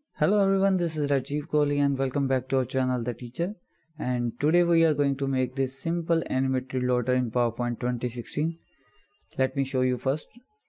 Hello everyone, this is Rajiv Kohli and welcome back to our channel The Teacher, and today we are going to make this simple animated loader in PowerPoint 2016. Let me show you first.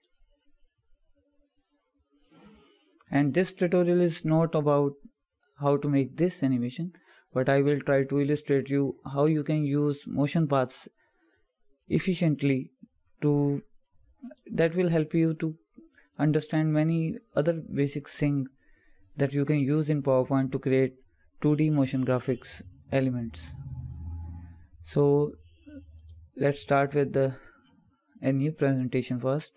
And this tutorial is not about how to make this animation, but I will try to illustrate you how you can use motion paths efficiently that will help you to understand many other basic things that you can use in PowerPoint to create 2D motion graphics elements. So let's start with a new presentation first.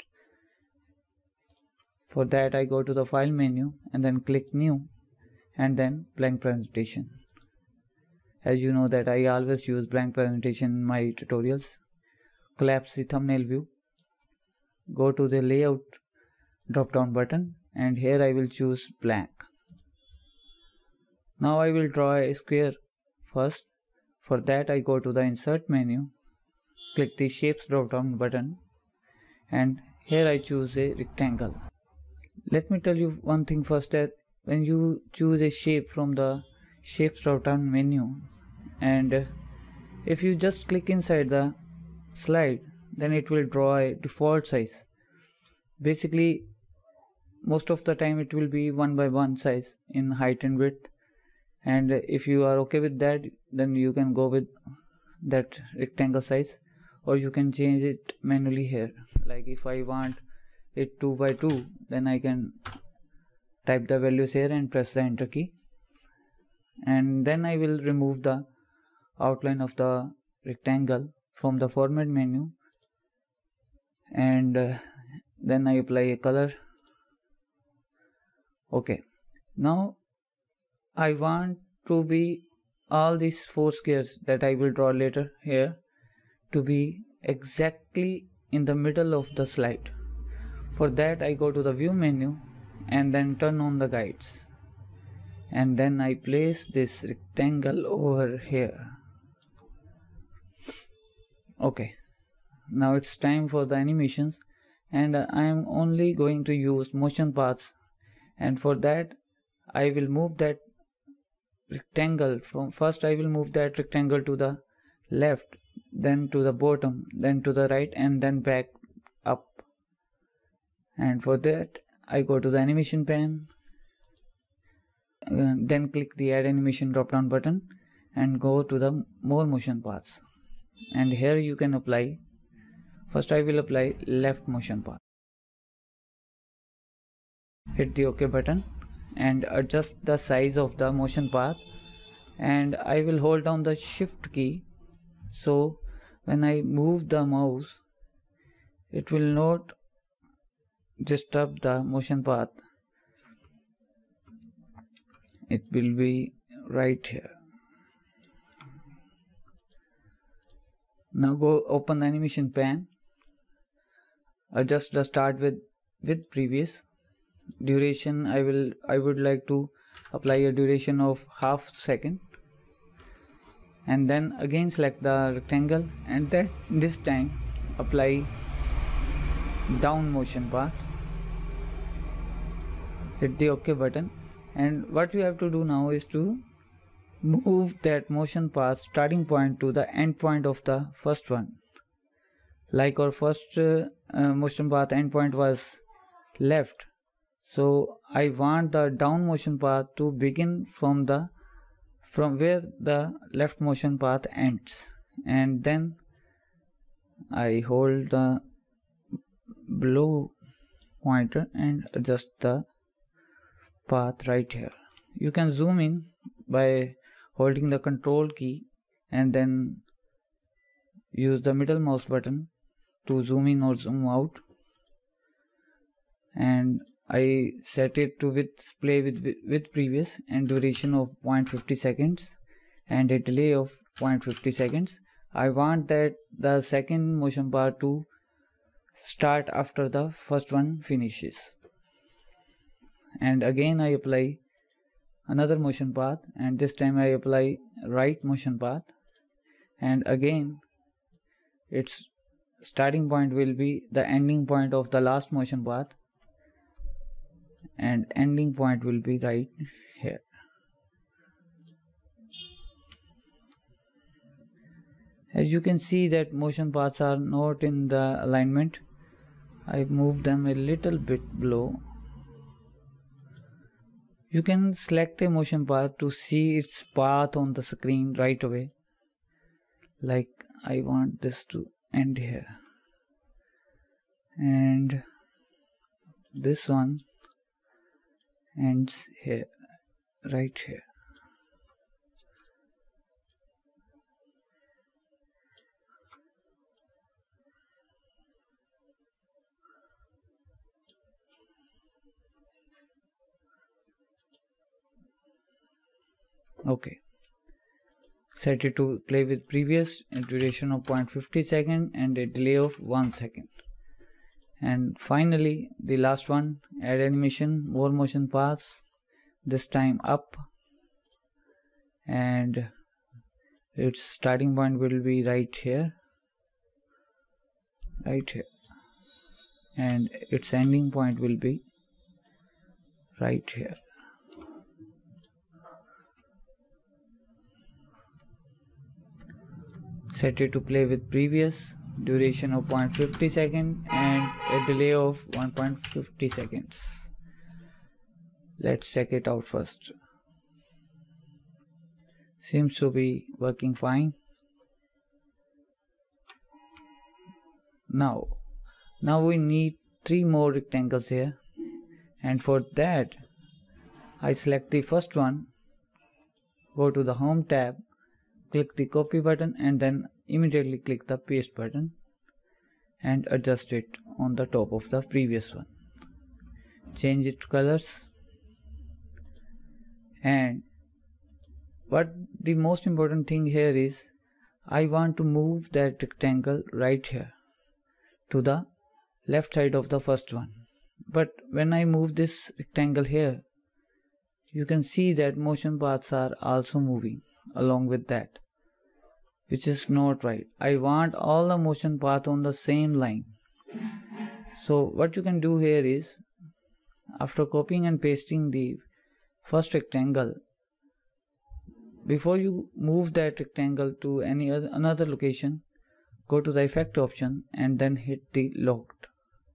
For that I go to the file menu and then click new and then blank presentation. As you know that I always use blank presentation in my tutorials. Collapse the thumbnail view. Go to the layout drop down button and here I will choose blank. Now I will draw a square first. For that I go to the insert menu, click the shapes drop down button and here I choose a rectangle. Let me tell you one thing first, that when you choose a shape from the shapes drop down menu and if you just click inside the slide, then it will draw a default size. Basically most of the time it will be 1 by 1 size in height and width, and if you are okay with that, then you can go with that rectangle size, or you can change it manually here. Like if I want it 2 by 2, then I can type the values here and press the enter key, and then I will remove the outline of the rectangle from the format menu, and then I apply a color. Okay, now I want to be all these 4 squares that I will draw later here to be exactly in the middle of the slide. For that I go to the view menu and then turn on the guides, and then I place this rectangle over here. Okay, now it's time for the animations, and I am only going to use motion paths, and for that I will move that rectangle from first I will move that rectangle to the left, then to the bottom, then to the right, and then back up. And for that I go to the animation pane, then click the add animation drop down button and go to the more motion paths, and here you can apply. First I will apply left motion path. Hit the OK button and adjust the size of the motion path, and I will hold down the shift key, so when I move the mouse it will not disturb the motion path. It will be right here. Now go open the animation pane, adjust the start with previous duration. I would like to apply a duration of half second, and then again select the rectangle, and this time apply down motion path. Hit the OK button, and what you have to do now is to move that motion path starting point to the end point of the first one. Like our first motion path end point was left, so I want the down motion path to begin from where the left motion path ends, and then I hold the below pointer and adjust the path right here. You can zoom in by holding the control key and then use the middle mouse button to zoom in or zoom out, and I set it to display with previous and duration of 0.50 seconds and a delay of 0.50 seconds. I want that the second motion path to start after the first one finishes, and again I apply another motion path, and this time I apply right motion path, and again its starting point will be the ending point of the last motion path, and ending point will be right here. As you can see that motion paths are not in the alignment. I moved them a little bit below. You can select a motion path to see its path on the screen right away. Like I want this to end here. And this one ends here, right here. Okay, set it to play with previous, a duration of 0.50 second and a delay of 1 second. And finally the last one, add animation, more motion paths, this time up, and its starting point will be right here, and its ending point will be right here. Set it to play with previous, duration of 0.50 second and a delay of 1.50 seconds. Let's check it out first. Seems to be working fine. Now we need 3 more rectangles here, and for that I select the first one, go to the home tab, click the copy button and then immediately click the paste button and adjust it on the top of the previous one. Change its colors, and what the most important thing here is I want to move that rectangle right here to the left side of the first one. But when I move this rectangle here, you can see that motion paths are also moving along with that, which is not right. I want all the motion path on the same line. So what you can do here is, after copying and pasting the first rectangle, before you move that rectangle to another location, go to the effect option and then hit the locked.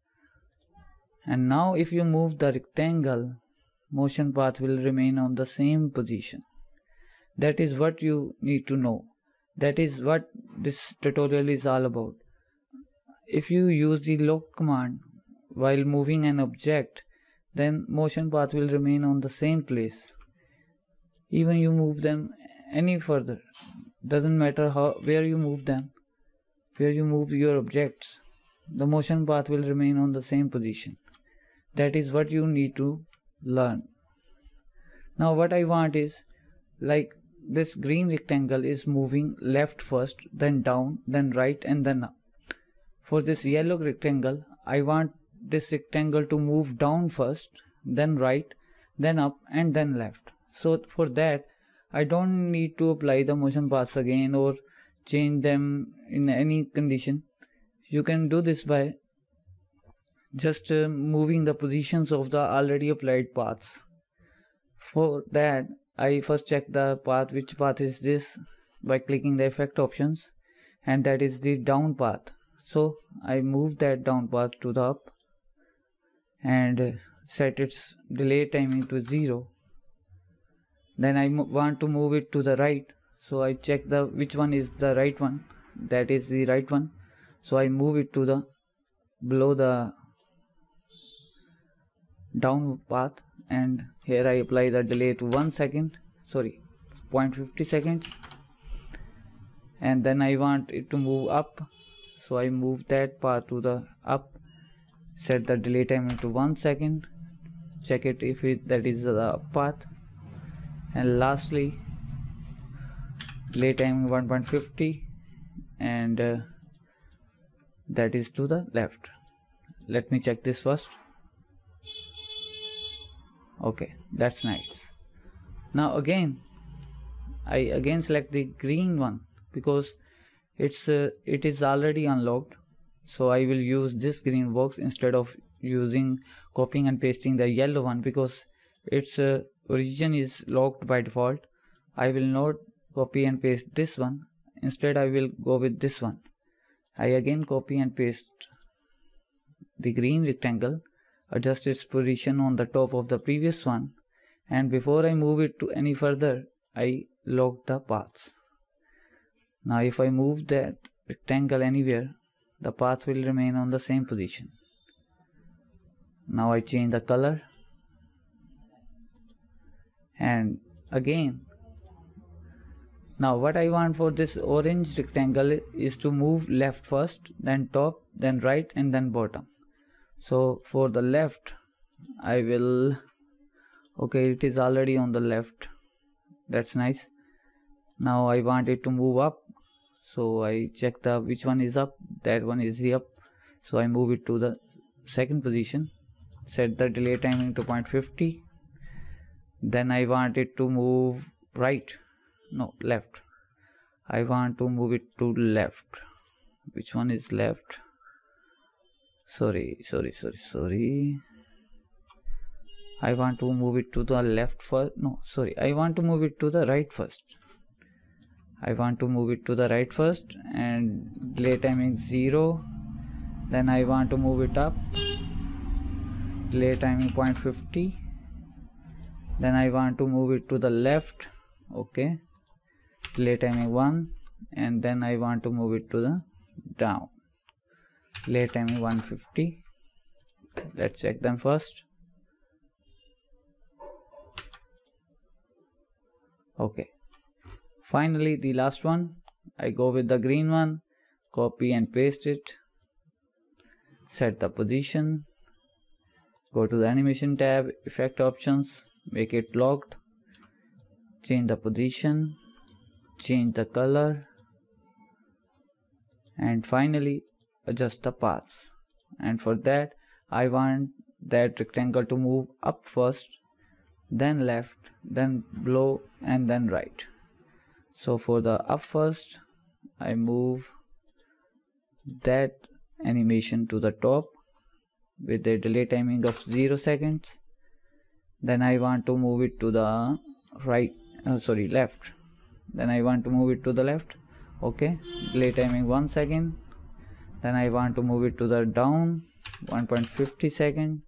And now if you move the rectangle, motion path will remain on the same position. That is what you need to know. That is what this tutorial is all about. If you use the lock command while moving an object, then motion path will remain on the same place. Even you move them any further, doesn't matter where you move them, where you move your objects, the motion path will remain on the same position. That is what you need to learn. Now what I want is, like this green rectangle is moving left first, then down, then right and then up. For this yellow rectangle, I want this rectangle to move down first, then right, then up and then left. So for that I don't need to apply the motion paths again or change them in any condition. You can do this by just moving the positions of the already applied paths. For that I first check the path, which path is this, by clicking the effect options, and that is the down path. So I move that down path to the up and set its delay timing to 0. Then I want to move it to the right, so I check which one is the right one. That is the right one, so I move it to the below the down path, and here I apply the delay to 0.50 seconds, and then I want it to move up, so I move that path to the up, set the delay time to 1 second, check it if that is the up path, and lastly delay time 1.50 and that is to the left. Let me check this first. Okay, that's nice. Now I select the green one because it is already unlocked, so I will use this green box instead of using copying and pasting the yellow one because its origin is locked by default. I will not copy and paste this one. Instead, I will go with this one. I again copy and paste the green rectangle, adjust its position on the top of the previous one, and before I move it to any further, I lock the paths. Now if I move that rectangle anywhere, the path will remain on the same position. Now I change the color, and again, now what I want for this orange rectangle is to move left first, then top, then right, and then bottom. So for the left, I will, okay, it is already on the left. That's nice. Now I want it to move up. So I check which one is up. That one is the up. So I move it to the second position. Set the delay timing to 0.50. Then I want it to move right. No, left. I want to move it to left. Which one is left? Sorry. I want to move it to the left first. No, sorry. I want to move it to the right first. I want to move it to the right first and delay timing 0. Then I want to move it up. Delay timing 0.50. Then I want to move it to the left. Okay. Delay timing 1. And then I want to move it to the down. Delay timing 150. Let's check them first. Okay. Finally, the last one, I go with the green one, copy and paste it, set the position, go to the animation tab, effect options, make it locked, change the position, change the color, and finally adjust the paths. And for that, I want that rectangle to move up first, then left, then below, and then right. So for the up first, I move that animation to the top with a delay timing of 0 seconds. Then I want to move it to the left. Then I want to move it to the left. Okay, delay timing 1 second. Then I want to move it to the down, 1.50 second.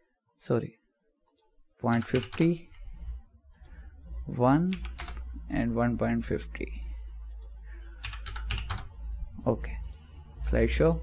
0.50, 1 and 1.50. Okay, slideshow.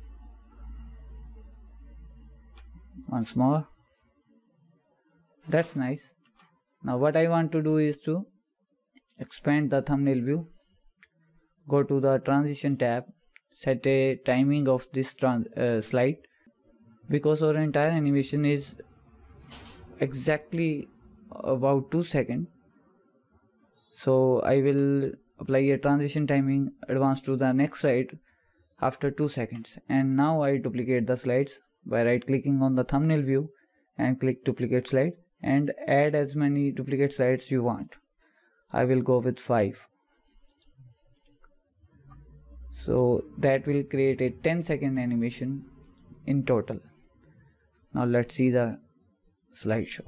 Once more. That's nice. Now what I want to do is to expand the thumbnail view. Go to the transition tab, set a timing of this slide, because our entire animation is exactly about 2 seconds. So I will apply a transition timing advance to the next slide after 2 seconds. And now I duplicate the slides by right clicking on the thumbnail view and click duplicate slide and add as many duplicate slides you want. I will go with 5. So that will create a 10-second animation in total. Now let's see the slideshow.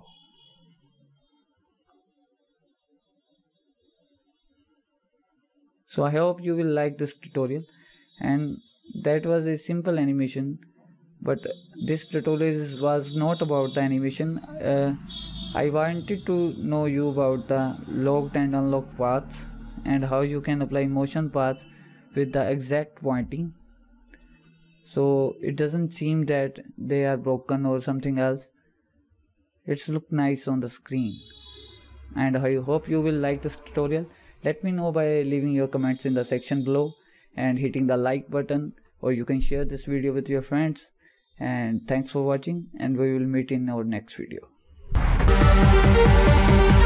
So I hope you will like this tutorial, and that was a simple animation, but this tutorial was not about the animation. I wanted to know you about the locked and unlocked paths and how you can apply motion paths with the exact pointing, so it doesn't seem that they are broken or something else. It's look nice on the screen, and I hope you will like this tutorial. Let me know by leaving your comments in the section below and hitting the like button, or you can share this video with your friends. And thanks for watching, and we will meet in our next video.